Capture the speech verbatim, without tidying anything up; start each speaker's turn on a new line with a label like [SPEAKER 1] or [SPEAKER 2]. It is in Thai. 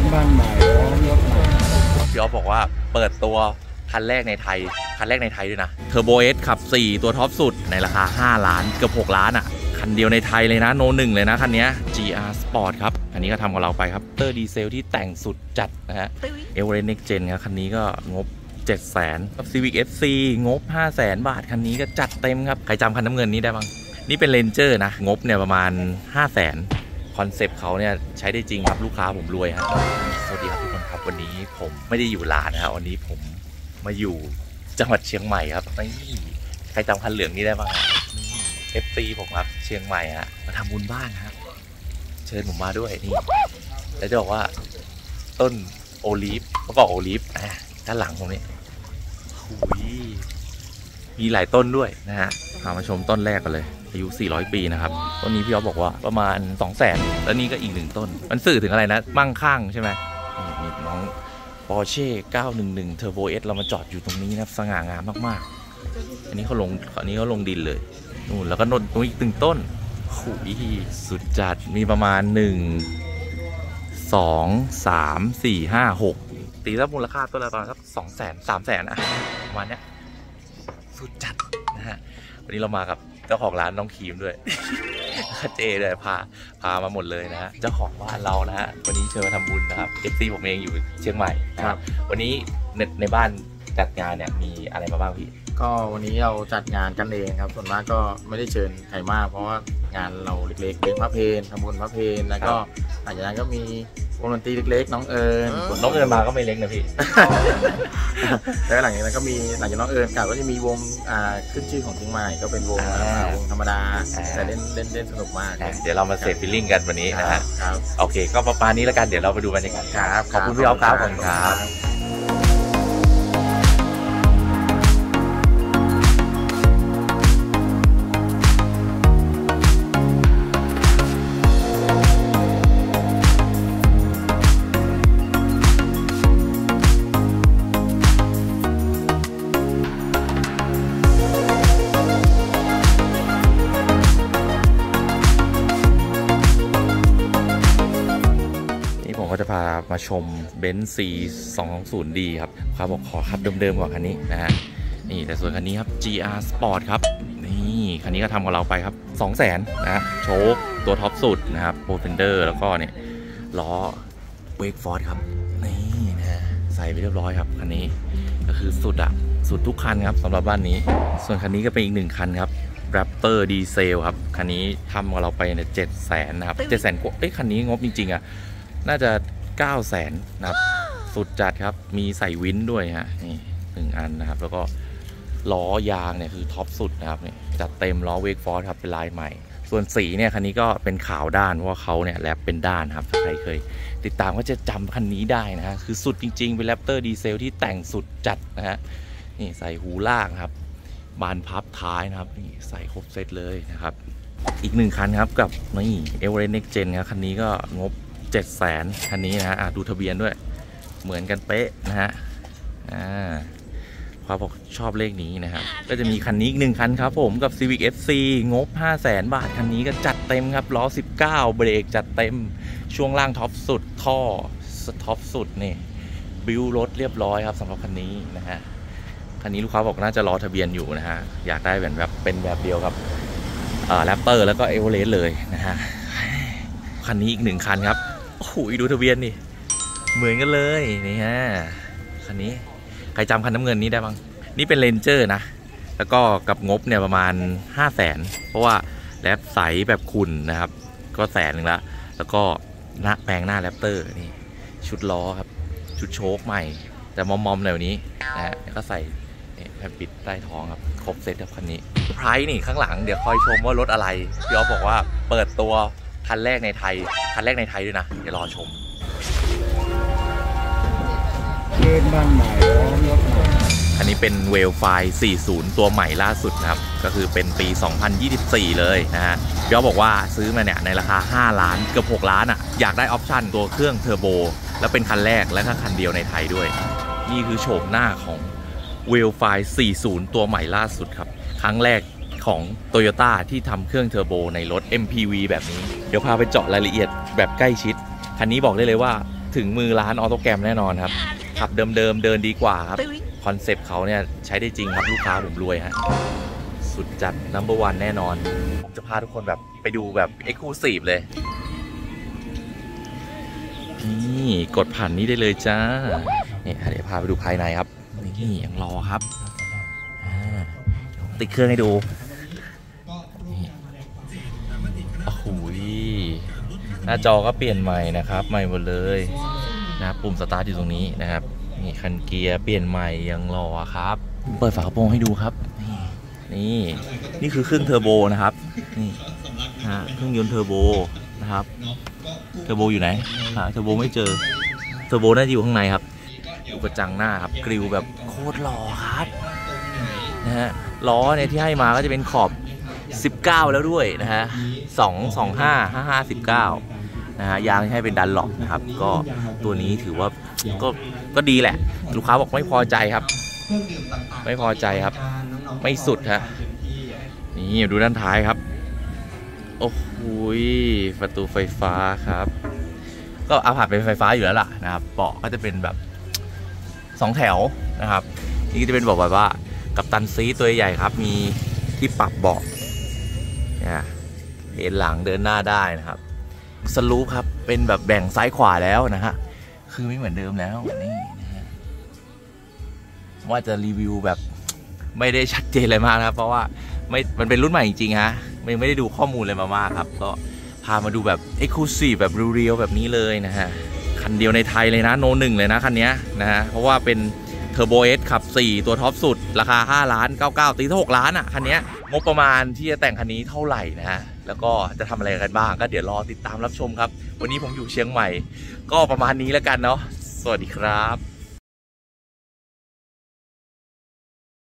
[SPEAKER 1] บ้านใหม่พร้อมรถใหม่
[SPEAKER 2] พี่อ๊อฟบอกว่าเปิดตัวคันแรกในไทยคันแรกในไทยด้วยนะเทอร์โบเอสขับสี่ตัวท็อปสุดในราคาห้าล้านเกือบหกล้านอ่ะคันเดียวในไทยเลยนะโนหนึ่งเลยนะคันนี้ จี อาร์ Sport ครับอันนี้ก็ทำกับเราไปครับเตอร์ดีเซลที่แต่งสุดจัดนะฮะ Everest Next Gen ครับคันนี้ก็งบเจ็ดแสนกับ Civic เอฟ ซี งบ ห้าแสน บาทคันนี้ก็จัดเต็มครับใครจำคันน้ำเงินนี้ได้บ้างนี่เป็น Ranger นะงบเนี่ยประมาณ ห้าแสน คอนเซปต์เขาเนี่ยใช้ได้จริงครับลูกค้าผมรวยฮะสวัสดีครับทุกคนครับวันนี้ผมไม่ได้อยู่ร้านนะครับวันนี้ผมมาอยู่จังหวัดเชียงใหม่ครับนี่ใครจำคันเหลืองนี้ได้บ้างเอฟซีผมครับเชียงใหม่ฮะมาทำบุญบ้านครับเชิญผมมาด้วยนี่แล้วจะบอกว่าต้นโอลีฟเขาบอกโอลีฟอ่ะด้านหลังผมนี่หุยมีหลายต้นด้วยนะฮะพามาชมต้นแรกกันเลยอายุสี่ร้อยปีนะครับต้นนี้พี่อ๊อฟบอกว่าประมาณ สองแสน แล้วนี่ก็อีกหนึ่งต้นมันสื่อถึงอะไรนะมั่งคั่งใช่ไหมนี่น้อง Porsche เก้าหนึ่งหนึ่ง Turbo S เรามาจอดอยู่ตรงนี้นะสง่างามมากๆอันนี้เขาลงอันนี้เขาลงดินเลยนู่นแล้วก็นนตรงอีกหนึ่งต้นขุยสุดจัดมีประมาณหนึ่ง สอง สาม สี่ ห้า หกตีแล้วมูลค่าต้นละประมาณสักสองแสน สามแสนอะประมาณเนี้ยสุดจัดนะฮะวันนี้เรามากับเจ้าของร้านน้องครีมด้วยเจเลยพาพามาหมดเลยนะฮะเจ้าของบ้านเรานะฮะวันนี้เชิญมาทำบุญนะครับเอฟซีผมเองอยู่เชียงใหม่นะครับวันนี้ในในบ้านจัดงานเนี่ยมีอะไรมาบ้างพี่
[SPEAKER 1] ก็วันนี้เราจัดงานกันเองครับส่วนมากก็ไม่ได้เชิญใครมากเพราะว่างานเราเล็กๆเป็นพระเพลทำบุญพระเพลแล้วก็หลังจากนั้นก็มีวงดนตรีเล็กๆน้องเอิญ
[SPEAKER 2] น้องเอิญมาก็ไม่เล็กนะพี่
[SPEAKER 1] แล้วหลังจากนั้นก็มีหลังจากน้องเอิญก็จะมีวงอ่าขึ้นชื่อของเชียงใหม่ก็เป็นวงวงธรรมดาแต่เล่นเล่นเล่นสนุกมาก
[SPEAKER 2] เดี๋ยวเรามาเซฟฟีลลิ่งกันวันนี้นะฮะโอเคก็ประมาณนี้แล้วกันเดี๋ยวเราไปดูบรรยากาศ
[SPEAKER 1] ครับ
[SPEAKER 2] ขอบคุณพี่อ๊อฟครับขอบคุณครับก็จะพามาชมเบนซ์ ซี สองสองศูนย์ดี ครับเขาบอกขอขับเดิมๆกว่าคันนี้นะฮะนี่แต่ส่วนคันนี้ครับ จี อาร์ Sport ครับนี่คันนี้ก็ทำกับเราไปครับ สองแสน นะโชคตัวท็อปสุดนะครับโปรเฟนเดอร์แล้วก็เนี่ยล้อเวกฟอร์ดครับนี่นะใส่ไปเรียบร้อยครับคันนี้ก็คือสุดอะสุดทุกคันครับสำหรับบ้านนี้ส่วนคันนี้ก็เป็นอีกหนึ่งคันครับ Raptor ดีเซลครับคันนี้ทำกับเราไปเนี่ยเจ็ดแสนนะครับเจ็ดแสนกว่าเอ้ยคันนี้งบจริงๆอะน่าจะเก้าแสนนะครับสุดจัดครับมีใส่วินด้วยฮะนี่หนึ่งอันนะครับแล้วก็ล้อยางเนี่ยคือท็อปสุดนะครับเนี่ยจัดเต็มล้อเวกฟอร์ดครับเป็นลายใหม่ส่วนสีเนี่ยคันนี้ก็เป็นขาวด้านเพราะว่าเขาเนี่ยแรปเป็นด้านครับใครเคยติดตามก็จะจำคันนี้ได้นะฮะคือสุดจริงๆเป็นแรปเตอร์ดีเซลที่แต่งสุดจัดนะฮะนี่ใส่หูล่างครับบานพับท้ายนะครับนี่ใส่ครบเซตเลยนะครับอีกหนึ่งคันครับกับนี่ Everest Next Gen ครับคันนี้ก็งบเจ็ดแสนคันนี้นะฮะดูทะเบียนด้วยเหมือนกันเป๊ะนะฮะอ่าความบอกชอบเลขนี้นะครับก็จะมีคันนี้อีกหนึ่งคันครับผมกับ Civic เอฟ ซี งบ ห้าแสน บาทคันนี้ก็จัดเต็มครับล้อสิบเก้าเบรกจัดเต็มช่วงล่างท็อปสุดท่อท็อปสุดนี่บิวรถเรียบร้อยครับสำหรับคันนี้นะฮะคันนี้ลูกค้าบอกน่าจะรอทะเบียนอยู่นะฮะอยากได้แบบแบบเป็นแบบเดียวกับอ่า Raptor แล้วก็ Everest เลยนะฮะคันนี้อีกหนึ่งคันครับโอ้โหดูทะเบียนนี่เหมือนกันเลยนี่ฮะคันนี้ใครจำคันน้ำเงินนี้ได้บ้างนี่เป็น Ranger นะแล้วก็กับงบเนี่ยประมาณ ห้าแสน เพราะว่าแรปใสแบบขุ่นนะครับก็แสนหนึ่งละแล้วก็หน้าแปลงหน้า Raptor นี่ชุดล้อครับชุดโชคใหม่แต่มอมๆแบบนี้นะฮะแล้วก็ใส่แผ่นปิดใต้ท้องครับครบเซ็ตครับคันนี้ไพรส์นี่ข้างหลังเดี๋ยวคอยชมว่ารถอะไรพี่อ๊อฟบอกว่าเปิดตัวคันแรกในไทยคันแรกในไทยด้วยนะเดี๋ยวรอชม
[SPEAKER 1] เดินบ้านใหม่พร้อมรถใหม่
[SPEAKER 2] อันนี้เป็นเวลไฟสี่สิบตัวใหม่ล่าสุดนะครับก็คือเป็นปีสองพันยี่สิบสี่เลยนะฮะพี่อ๊อฟบอกว่าซื้อมาเนี่ยในราคาห้าล้านเกือบหกล้านอ่ะอยากได้ออปชั่นตัวเครื่องเทอร์โบแล้วเป็นคันแรกและก็คันเดียวในไทยด้วยนี่คือโฉมหน้าของเวลไฟสี่สิบตัวใหม่ล่าสุดครับครั้งแรกของ Toyota ที่ทำเครื่องเทอร์โบในรถ เอ็ม พี วี แบบนี้เดี๋ยวพาไปเจาะรายละเอียดแบบใกล้ชิดคันนี้บอกได้เลยว่าถึงมือร้านออโต้แกรมแน่นอนครับขับเดิมๆเดินดีกว่าครับคอนเซปต์เขาเนี่ยใช้ได้จริงครับลูกค้าผมรวยฮะสุดจัด นัมเบอร์วัน แน่นอนผมจะพาทุกคนแบบไปดูแบบ เอ็กซ์คลูซีฟ เลยนี่กดผ่านนี้ได้เลยจ้าเนี่ยเดี๋ยวพาไปดูภายในครับนี่ยังรอครับติดเครื่องให้ดูโอ้โหหน้าจอก็เปลี่ยนใหม่นะครับใหม่หมดเลยนะปุ่มสตาร์ทอยู่ตรงนี้นะครับนี่คันเกียร์เปลี่ยนใหม่ยังรอครับเปิดฝากระโปรงให้ดูครับนี่นี่คือเครื่องเทอร์โบนะครับนี่ฮะเครื่องยนต์เทอร์โบนะครับเทอร์โบอยู่ไหนหาเทอร์โบไม่เจอเทอร์โบน่าจะอยู่ข้างในครับดูกระจังหน้าครับกริลแบบโคตรหล่อครับนะฮะล้อเนี่ยที่ให้มาก็จะเป็นขอบสิบเก้าแล้วด้วยนะฮะสอง สอง ห้า ห้า ห้า สิบเก้านะฮะยางที่ให้เป็นดันล็อกนะครับก็ตัวนี้ถือว่าก็ก็ดีแหละลูกค้าบอกไม่พอใจครับไม่พอใจครับไม่สุดฮะนี่ดูด้านท้ายครับโอ้โหประตูไฟฟ้าครับก็อาผ่านเป็นไฟฟ้าอยู่แล้วล่ะนะครับเบาะก็จะเป็นแบบสองแถวนะครับนี่ก็จะเป็นบอกแบบว่ากัปตันซีตัวใหญ่ครับมีที่ปรับเบาะเนี่ยเห็นหลังเดินหน้าได้นะครับสลูปครับเป็นแบบแบ่งซ้ายขวาแล้วนะฮะคือไม่เหมือนเดิมแล้วนี่นะฮะว่าจะรีวิวแบบไม่ได้ชัดเจนเลยมากนะครับเพราะว่าไม่มันเป็นรุ่นใหม่จริงๆฮะไม่ไม่ได้ดูข้อมูลอะไรมามากครับก็พามาดูแบบ Exclusive แบบเรียวๆแบบนี้เลยนะฮะคันเดียวในไทยเลยนะโนหนึ่งเลยนะคันนี้นะฮะเพราะว่าเป็นเทอร์โบเอสขับสี่ตัวท็อปสุดราคาห้าล้านเก้าสิบเก้าตีถ้าหกล้านอ่ะคันนี้งบประมาณที่จะแต่งคันนี้เท่าไหร่นะฮะแล้วก็จะทำอะไรกันบ้างก็เดี๋ยวรอติดตามรับชมครับวันนี้ผมอยู่เชียงใหม่ก็ประมาณนี้แล้วกันเนาะสวัสดีครับ